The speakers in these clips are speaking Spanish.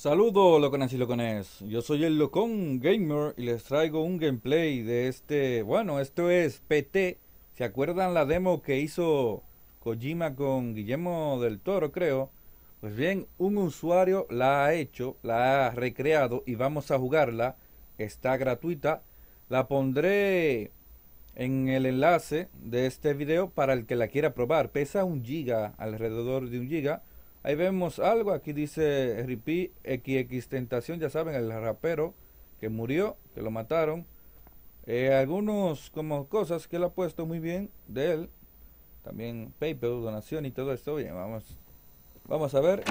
Saludos locones y locones, yo soy el Locón Gamer y les traigo un gameplay de esto es PT. ¿Se acuerdan la demo que hizo Kojima con Guillermo del Toro, creo? Pues bien, un usuario la ha hecho, la ha recreado y vamos a jugarla. Está gratuita. La pondré en el enlace de este video para el que la quiera probar. Pesa 1 GB, alrededor de 1 GB. Ahí vemos algo, aquí dice Repeat XX Tentación, ya saben, el rapero que murió, que lo mataron. Algunos como cosas que él ha puesto muy bien de él. También PayPal, donación y todo esto. Bien, vamos a ver.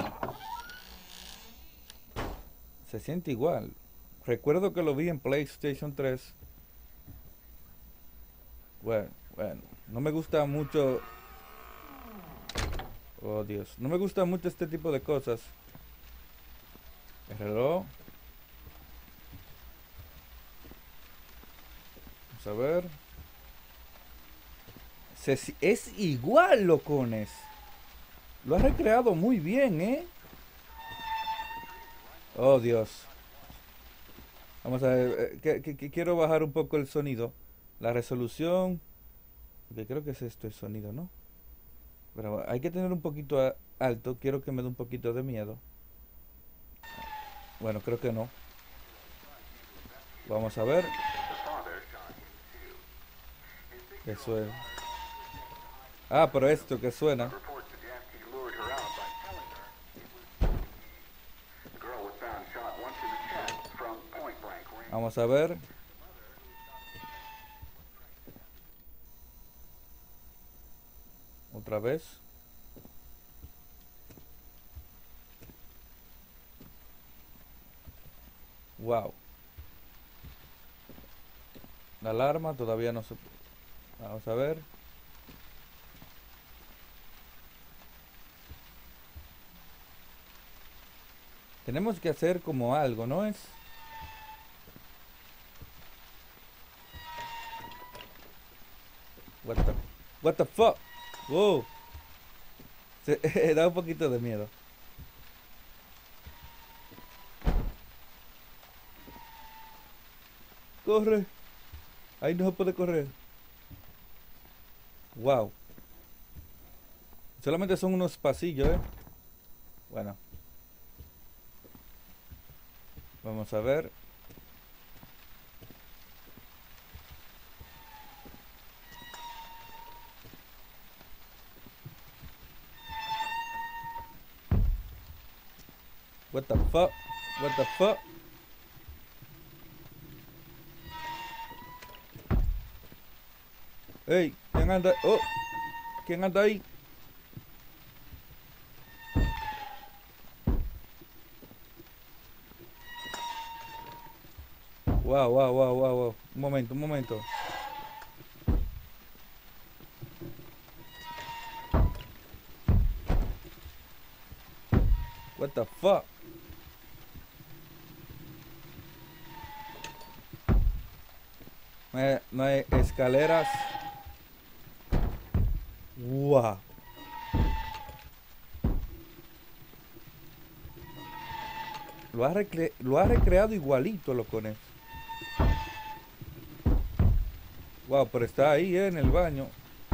Se siente igual. Recuerdo que lo vi en PlayStation 3. Bueno, no me gusta mucho. Oh Dios, no me gusta mucho este tipo de cosas. El reloj. Vamos a ver. Es igual, locones. Lo ha recreado muy bien, ¿eh? Oh Dios. Vamos a ver. Que quiero bajar un poco el sonido. La resolución. Que creo que es esto el sonido, ¿no? Pero hay que tener un poquito alto. Quiero que me dé un poquito de miedo. Bueno, creo que no. Vamos a ver. Eso es. Ah, pero esto que suena. Vamos a ver. Otra vez. Wow. La alarma todavía no se... Vamos a ver. Tenemos que hacer como algo, ¿no es? What the, what the fuck? Wow. Da un poquito de miedo. Corre. Ahí no se puede correr. Wow. Solamente son unos pasillos, ¿eh? Bueno. Vamos a ver. What the fuck? What the fuck? Hey, ¿quién anda? Oh, ¿quién anda ahí? Wow, wow, wow, wow, wow. Un momento, un momento. What the fuck? No hay escaleras. Wow. Lo ha recreado igualito, locones. Wow, pero está ahí, en el baño.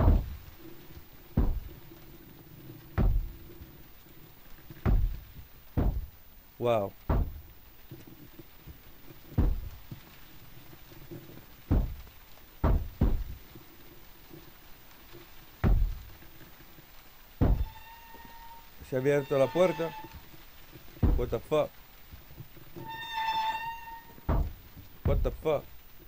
Wow. Se ha abierto la puerta. What the fuck? What the fuck?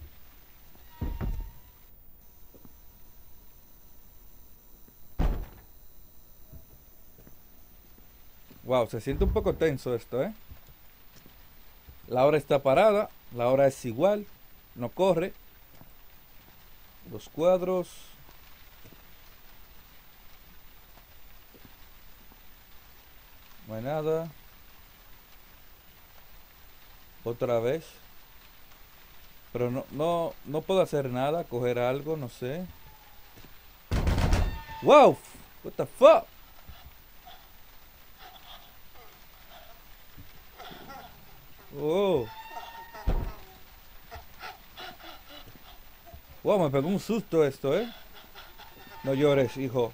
Wow, se siente un poco tenso esto, ¿eh? La hora está parada. La hora es igual. No corre. Los cuadros. No hay nada. Otra vez. Pero no puedo hacer nada. Coger algo, no sé. Wow. What the fuck? Oh. Wow, me pegó un susto esto, ¿eh? No llores, hijo.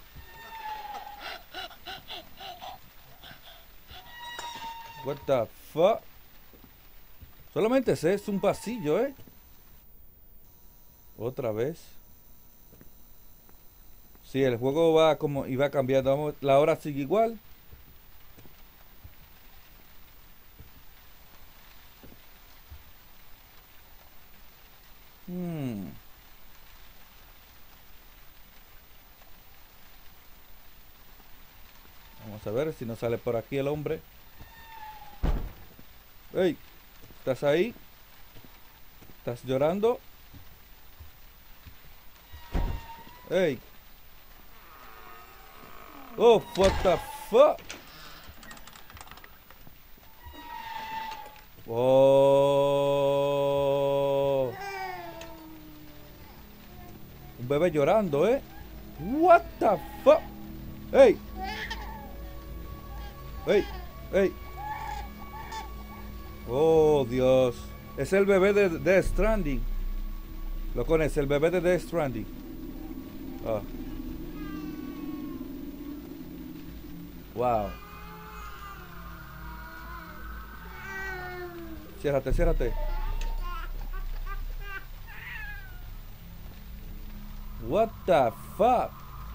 What the fuck? Solamente es un pasillo, ¿eh? Otra vez. Sí, el juego va como y va cambiando. La hora sigue igual. Hmm. Vamos a ver si nos sale por aquí el hombre. ¡Ey! ¿Estás ahí? ¿Estás llorando? ¡Ey! ¡Oh, what the fuck! ¡Oh! Un bebé llorando, ¿eh? What the fuck? ¡Ey! ¡Ey! ¡Ey! ¡Oh, Dios! Es el bebé de Death Stranding. Lo conoces, el bebé de Death Stranding. Ah. Wow. Ciérrate, ciérrate. What the fuck?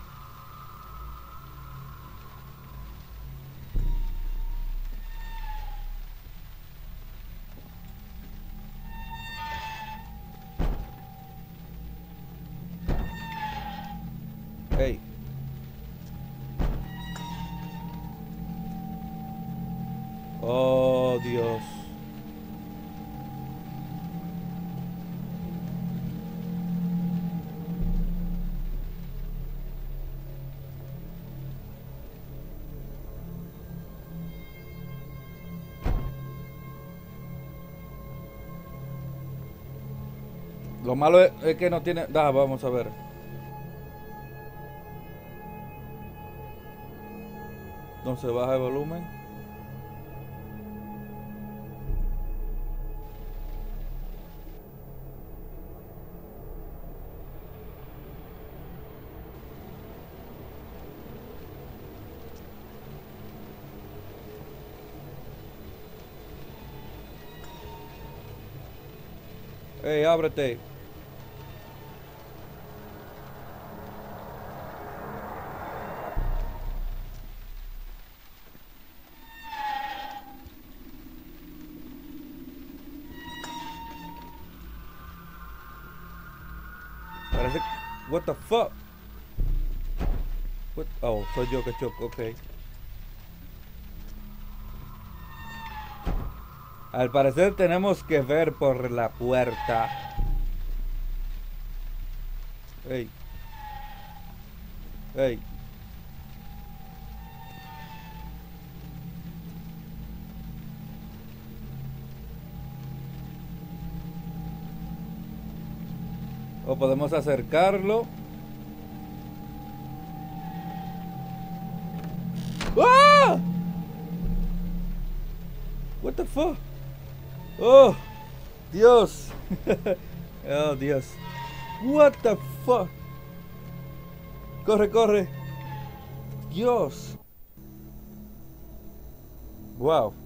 Hey. Oh, Dios. Lo malo es que no tiene... vamos a ver. Entonces baja el volumen. Hey, ábrete. Parece... What the fuck? What? Oh, soy yo que choco, ok. Al parecer tenemos que ver por la puerta. Hey. Hey. O podemos acercarlo. ¡Ah! What the fuck? Oh, Dios. Oh, Dios. What the fuck? Corre, corre. Dios. Wow.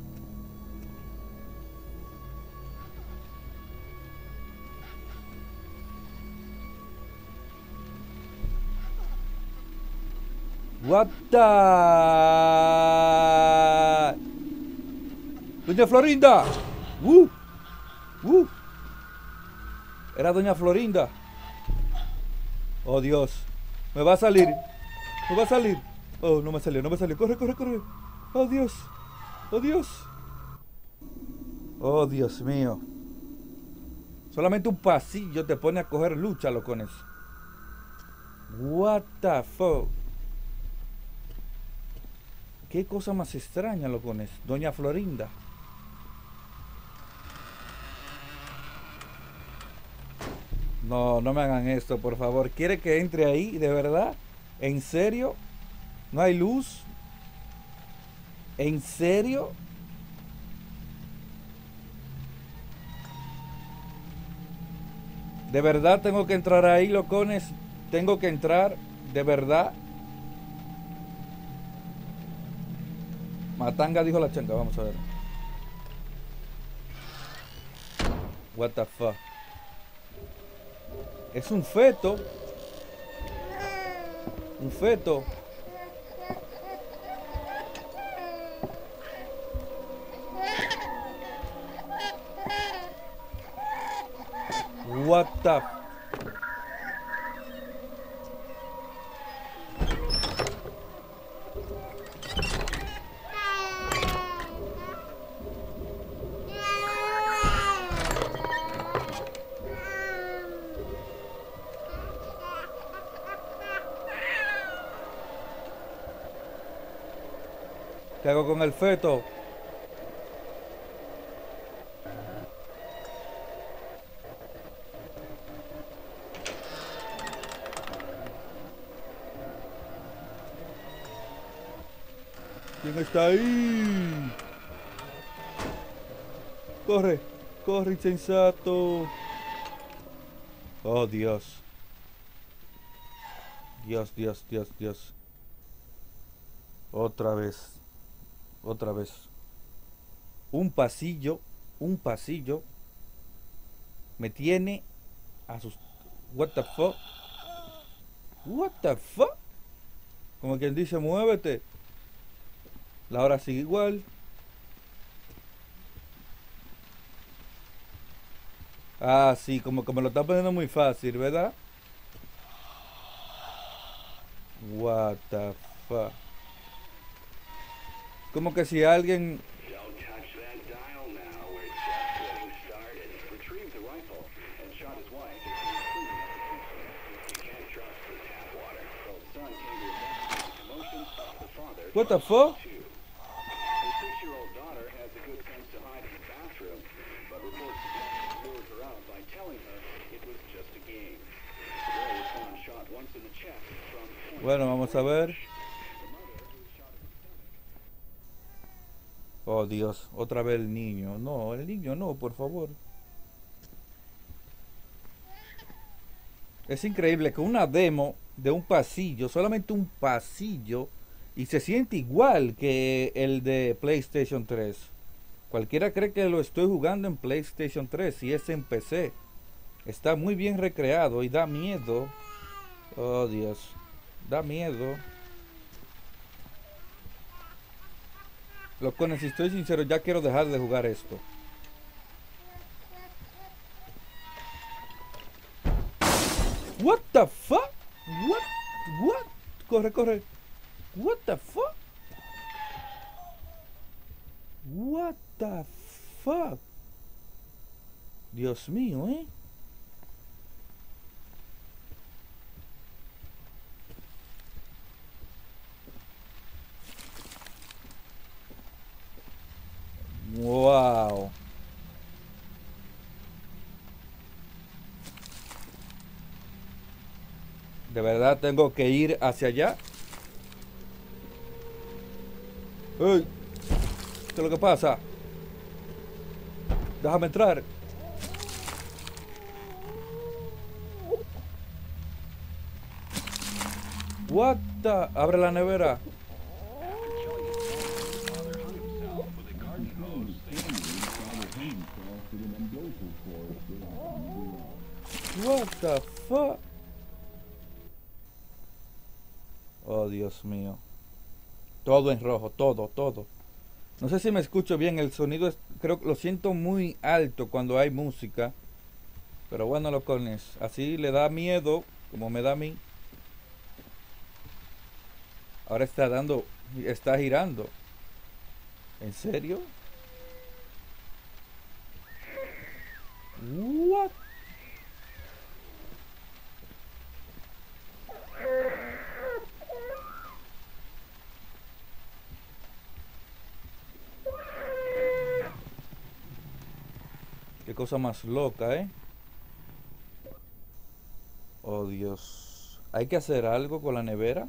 What the... Doña Florinda. Era Doña Florinda. Oh, Dios. Me va a salir. Me va a salir. Oh, no me salió, no me salió. Corre, corre, corre. Oh, Dios. Oh, Dios. Oh, Dios mío. Solamente un pasillo te pone a coger lucha, locones. What the fuck. Qué cosa más extraña, locones. Doña Florinda. No, no me hagan esto, por favor. ¿Quiere que entre ahí, de verdad? ¿En serio? ¿No hay luz? ¿En serio? De verdad tengo que entrar ahí, locones. Tengo que entrar, de verdad. Matanga dijo la changa, vamos a ver. What the fuck. Es un feto. Un feto. What the. ¿Qué hago con el feto? ¿Quién está ahí? Corre, corre, insensato. Oh, Dios. Dios, Dios, Dios, Dios. Otra vez. Otra vez. Un pasillo. Un pasillo. Me tiene asustado. What the fuck? What the fuck? Como quien dice, muévete. La hora sigue igual. Ah, sí, como que me lo está poniendo muy fácil, ¿verdad? What the fuck. Como que si alguien... Don't touch that dial now. We're just getting started. Retrieved the rifle and shot his wife. You can't trust the tap water. So the son came to investigate the commotion. The father What the fuck? too. His 6-year-old daughter has the good sense to hide in the bathroom, but reports detectives lured her out by telling her it was just a game. The boy was found shot once in the chest from point Bueno, vamos a ver. range. The mother was shot in the stomach. Oh, Dios, otra vez el niño. No, el niño no, por favor. Es increíble que una demo de un pasillo, solamente un pasillo, y se siente igual que el de PlayStation 3. Cualquiera cree que lo estoy jugando en PlayStation 3 y es en PC. Está muy bien recreado y da miedo. Oh, Dios. Da miedo. Locones, si estoy sincero, ya quiero dejar de jugar esto. What the fuck? What? Corre, corre. What the fuck? What the fuck? Dios mío, ¿eh? Wow. De verdad tengo que ir hacia allá. ¡Ey! ¿Qué es lo que pasa? Déjame entrar. What the... Abre la nevera. What the fuck? Oh, Dios mío. Todo en rojo, todo, todo. No sé si me escucho bien, el sonido es, creo que lo siento muy alto cuando hay música. Pero bueno, locones, así le da miedo, como me da a mí. Ahora está dando, está girando. ¿En serio? What? Qué cosa más loca, ¿eh? Oh, Dios. ¿Hay que hacer algo con la nevera?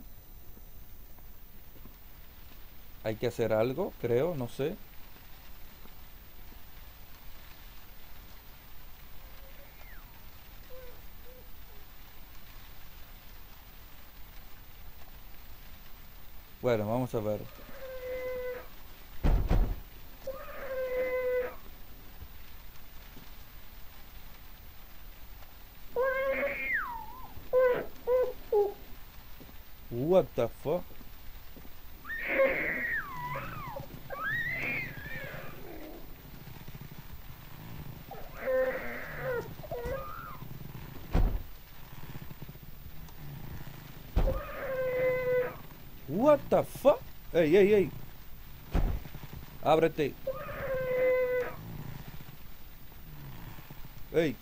Hay que hacer algo, creo, no sé. Bueno, vamos a ver. What the fuck? What the fuck? Ey, ey, ey. Ábrete. Ey.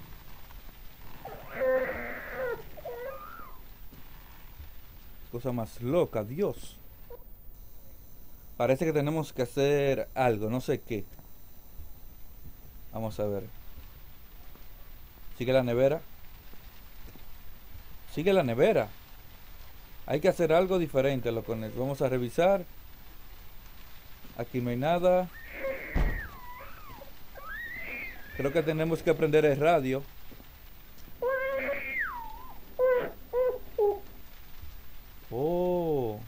Cosa más loca, Dios. Parece que tenemos que hacer algo, no sé qué. Vamos a ver. Sigue la nevera. Sigue la nevera. Hay que hacer algo diferente, locones. Vamos a revisar. Aquí no hay nada. Creo que tenemos que prender el radio. Oh.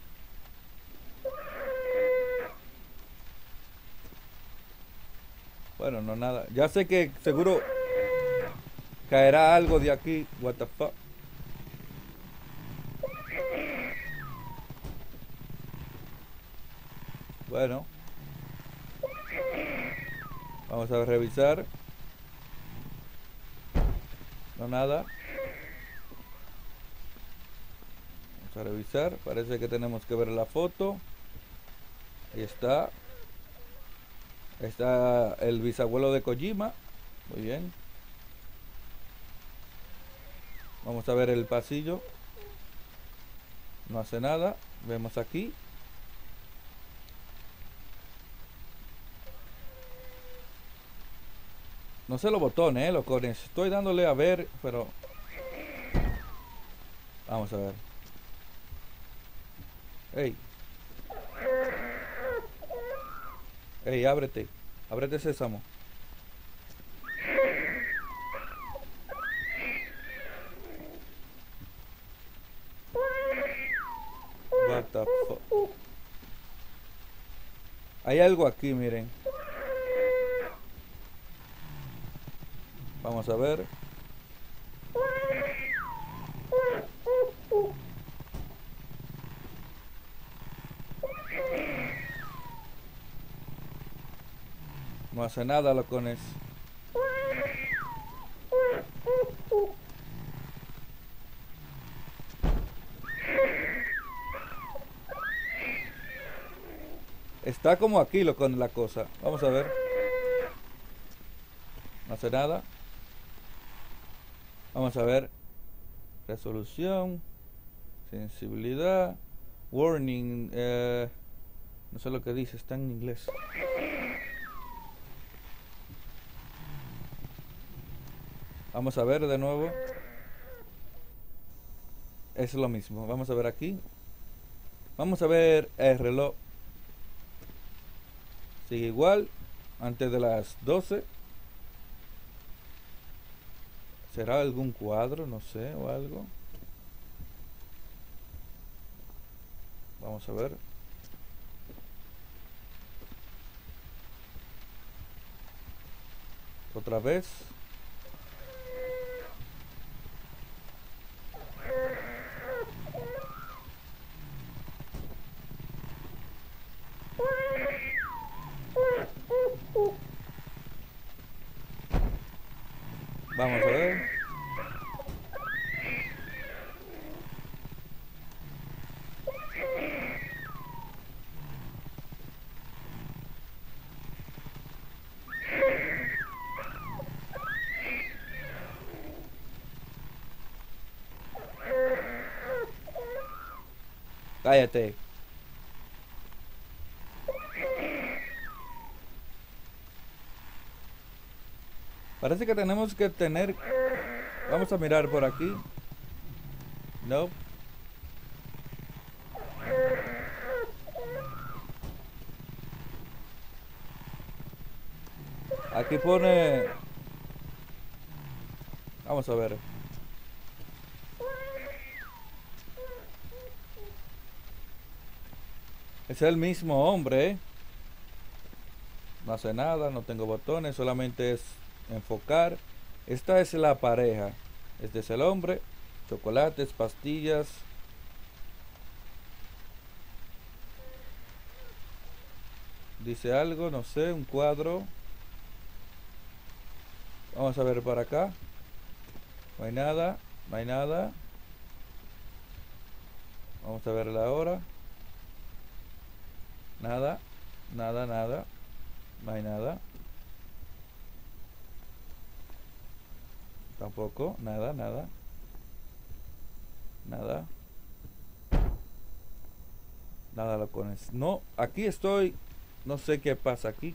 Bueno, no nada. Ya sé que seguro caerá algo de aquí. What the fuck. Bueno. Vamos a revisar. No nada. Vamos a revisar. Parece que tenemos que ver la foto. Ahí está. Está el bisabuelo de Kojima. Muy bien. Vamos a ver el pasillo. No hace nada. Vemos aquí. No sé los botones, locones. Estoy dándole a ver, pero... Vamos a ver. Ey. Ey, ábrete. Ábrete, sésamo. What the fuck. Hay algo aquí, miren. Vamos a ver. No hace nada, locones. Está como aquí, con la cosa. Vamos a ver. No hace nada. Vamos a ver. Resolución. Sensibilidad. Warning. No sé lo que dice, está en inglés. Vamos a ver de nuevo. Es lo mismo. Vamos a ver aquí. Vamos a ver el reloj. Sigue igual. Antes de las 12. ¿Será algún cuadro? No sé, o algo. Vamos a ver. Otra vez. Vamos a ver. Cállate. Parece que tenemos que tener... Vamos a mirar por aquí. No. Aquí pone... Vamos a ver. Es el mismo hombre, ¿eh? No hace nada, no tengo botones, solamente es enfocar. Esta es la pareja. Este es el hombre. Chocolates, pastillas. Dice algo, no sé, un cuadro. Vamos a ver para acá. No hay nada, no hay nada. Vamos a ver la hora. Nada, nada, nada. No hay nada. Tampoco, nada, nada. Nada. Nada lo cones. No, aquí estoy. No sé qué pasa aquí.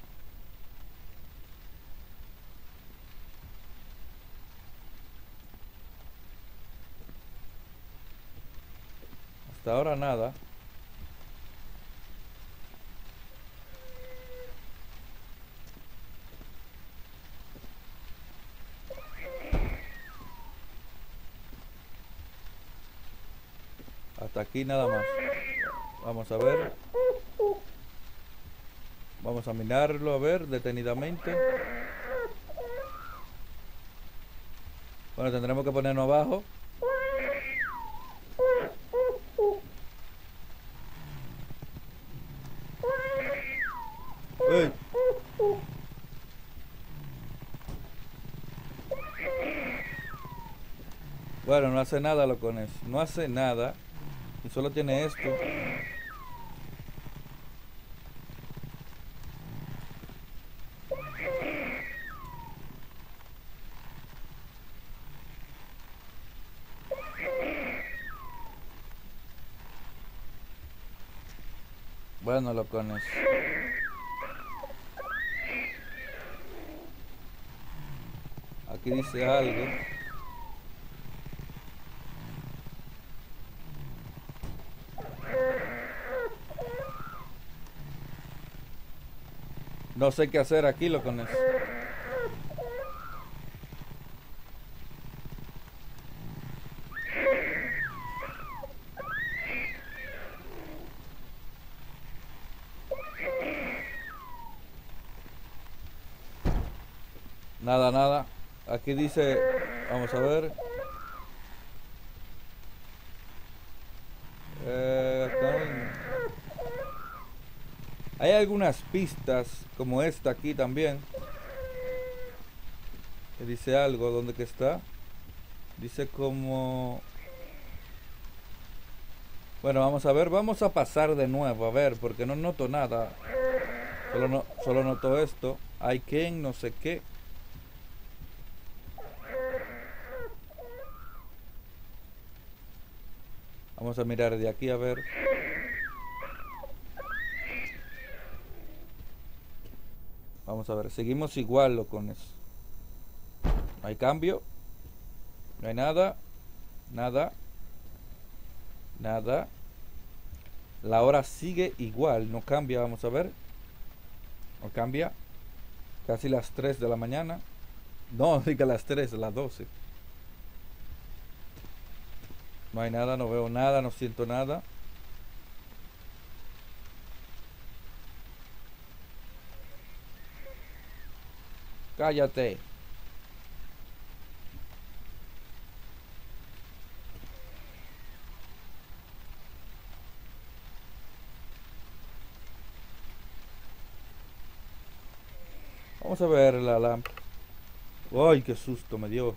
Hasta ahora nada. Hasta aquí nada más. Vamos a ver. Vamos a mirarlo a ver detenidamente. Bueno, tendremos que ponernos abajo. ¡Ey! Bueno, no hace nada lo con eso. No hace nada. Y solo tiene esto. Bueno, lo con eso. Aquí dice algo. No sé qué hacer aquí lo con eso. Nada, nada. Aquí dice, vamos a ver. Hay algunas pistas como esta aquí también. Que dice algo, ¿dónde que está? Dice como... Bueno, vamos a ver, vamos a pasar de nuevo, a ver, porque no noto nada. Solo noto esto. I can, no sé qué. Vamos a mirar de aquí a ver. Vamos a ver, seguimos igual lo con eso. No hay cambio. No hay nada. Nada. Nada. La hora sigue igual, no cambia, vamos a ver. No cambia. Casi las 3 de la mañana. No, diga las 3, las 12. No hay nada, no veo nada, no siento nada. Cállate. Vamos a ver la lámpara. Ay, qué susto me dio.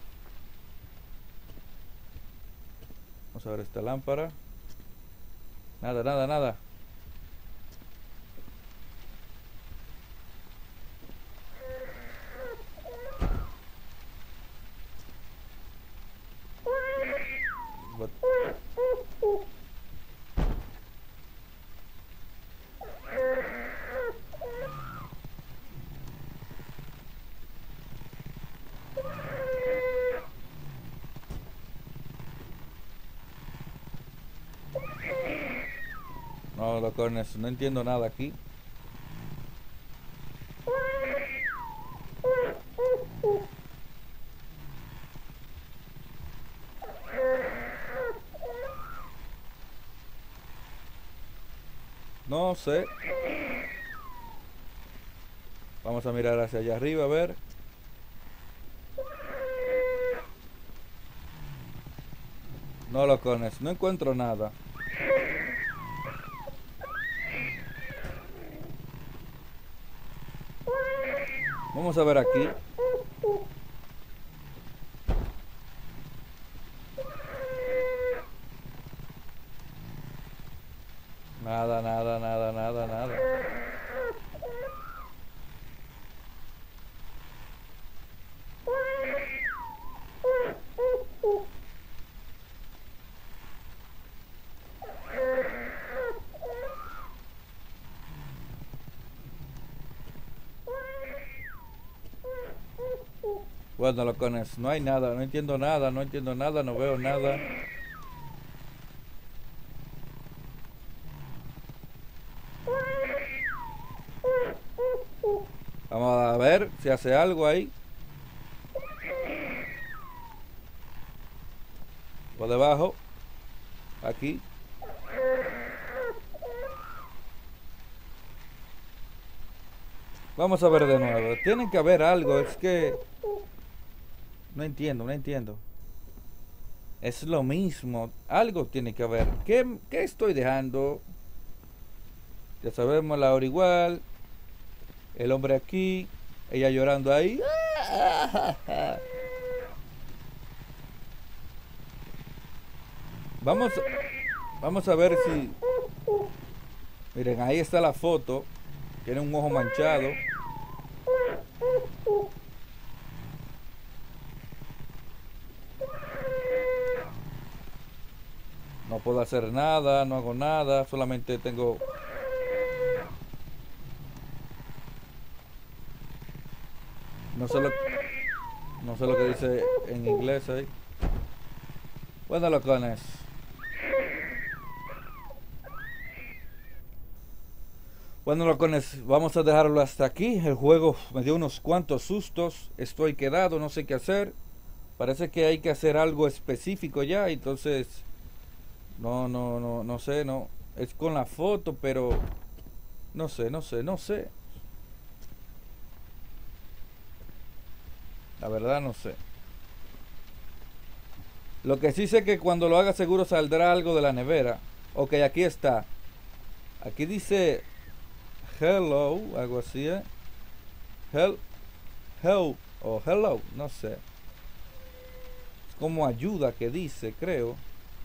Vamos a ver esta lámpara. Nada, nada, nada. No, loco, no entiendo nada aquí. No sé. Vamos a mirar hacia allá arriba a ver. No, locones, no encuentro nada. Vamos a ver aquí. Nada, nada, nada, nada, nada. Bueno, locones, no hay nada, no entiendo nada, no entiendo nada, no veo nada. Vamos a ver si hace algo ahí. Por debajo. Aquí. Vamos a ver de nuevo. Tiene que haber algo, es que... No entiendo, no entiendo. Es lo mismo. Algo tiene que haber. ¿Qué estoy dejando? Ya sabemos, la hora igual. El hombre aquí. Ella llorando ahí. Vamos, vamos a ver si... Miren, ahí está la foto. Tiene un ojo manchado. No puedo hacer nada, no hago nada. Solamente tengo... No sé lo que dice en inglés ahí. Bueno, locones. Bueno, locones, vamos a dejarlo hasta aquí. El juego me dio unos cuantos sustos. Estoy quedado, no sé qué hacer. Parece que hay que hacer algo específico ya. Entonces, no sé, no. Es con la foto, pero no sé, no sé. La verdad no sé. Lo que sí sé que cuando lo haga seguro saldrá algo de la nevera. Ok, aquí está. Aquí dice hello, algo así, ¿eh? Help o hello, no sé. Es como ayuda que dice, creo.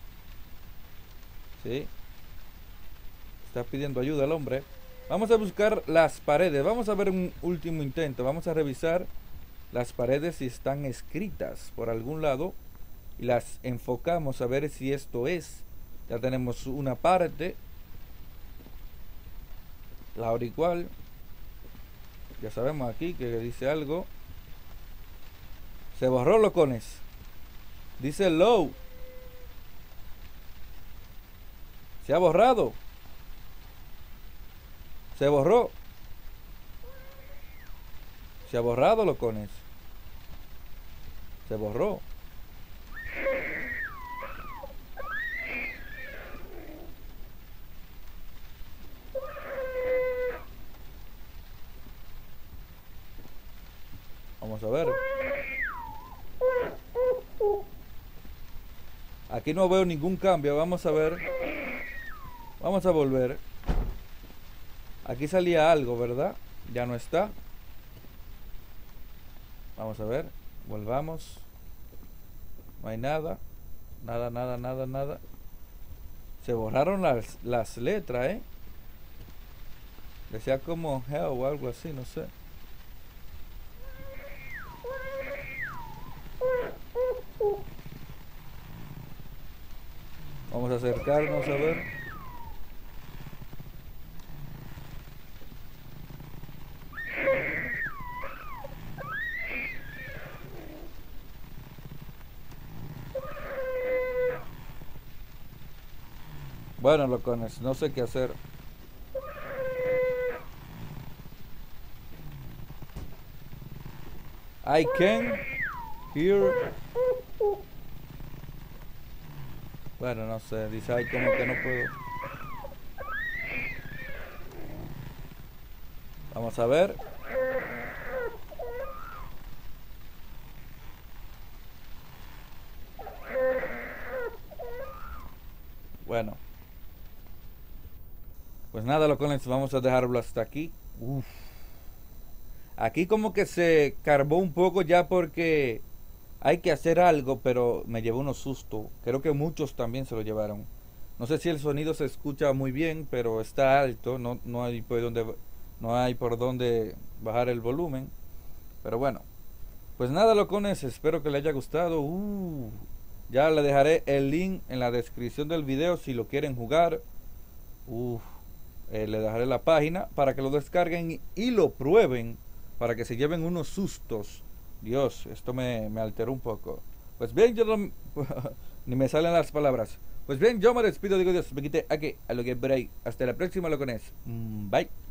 Sí. Está pidiendo ayuda el hombre. Vamos a buscar las paredes. Vamos a ver un último intento. Vamos a revisar las paredes si están escritas por algún lado. Y las enfocamos a ver si esto es. Ya tenemos una parte. La hora igual. Ya sabemos aquí que dice algo. Se borró, locones. Dice low. Se ha borrado. Se borró. Se ha borrado, locones. Se borró. Vamos a ver. Aquí no veo ningún cambio. Vamos a ver. Vamos a volver. Aquí salía algo, ¿verdad? Ya no está. Vamos a ver. Volvamos. No hay nada. Nada, nada, nada, nada. Se borraron las letras, ¿eh? Decía como hell o algo así, no sé. Vamos a acercarnos a ver. Bueno, locones, no sé qué hacer. I can hear. Bueno, no sé, dice ahí como que no puedo. Vamos a ver. Bueno. Pues nada, locones, vamos a dejarlo hasta aquí. Uf. Aquí como que se carbó un poco ya porque hay que hacer algo, pero me llevó unos sustos. Creo que muchos también se lo llevaron. No sé si el sonido se escucha muy bien, pero está alto. No hay por dónde bajar el volumen. Pero bueno. Pues nada, locones, espero que les haya gustado. Ya le dejaré el link en la descripción del video si lo quieren jugar. Le dejaré la página para que lo descarguen y lo prueben, para que se lleven unos sustos. Dios, esto me alteró un poco. Pues bien, ni me salen las palabras. Pues bien, yo me despido, digo Dios, me quité aquí a lo que por ahí. Hasta la próxima, locones. Bye.